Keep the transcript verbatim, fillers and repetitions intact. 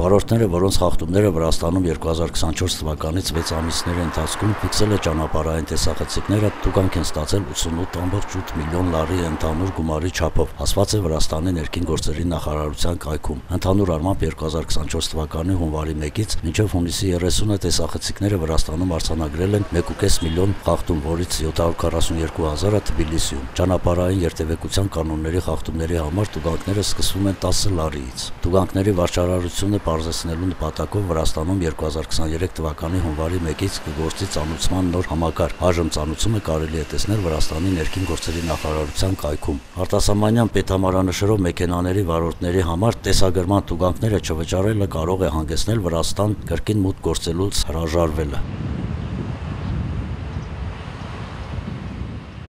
Վարորդները, որոնց խախտումները Վրաստանում երկու հազար քսանչորս թվականից վեց ամիսների ընթացքում ֆիքսել է ճանապարհային տեսախցիկները, տուգանք են ստացել ութսունութ տասնութ միլիոն լարի ընդհանուր գումարի չափով, ասված է Վրաստանի ներքին գործերի նախարարության կայքում։ Ընդհանուր առմամբ երկու հազար քսանչորս թվականի հունվարի մեկից մինչև հունիսի երեսունը տեսախցիկները Վրաստանում արձանագրել են մեկ ու կես միլիոն խախտում, որից յոթ հարյուր քառասունյոթ հազարը Թբիլիսիում։ Ճանապարհային երթևեկության կանոնների խախտումների համար տուգանքները սկսվում են տասը լարիից։ Տուգանքների վարչարարությունը պարզեցնելու նպատակով Վրաստանում երկու հազար քսաներեք թվականի հունվարի մեկից կգործի ծանուցման նոր համակարգ։ Այժմ ծանուցումը կարելի է տեսնել Վրաստանի ներքին գործերի նախարարության կայքում։ Արտասահմանյան պետհամարանշերով մեքենաների վարորդների համար տեսագրման տուգանքները չվճարելը կարող է հանգեցնել Վրաստան կրկին մուտք գործելուց հրաժարվելը։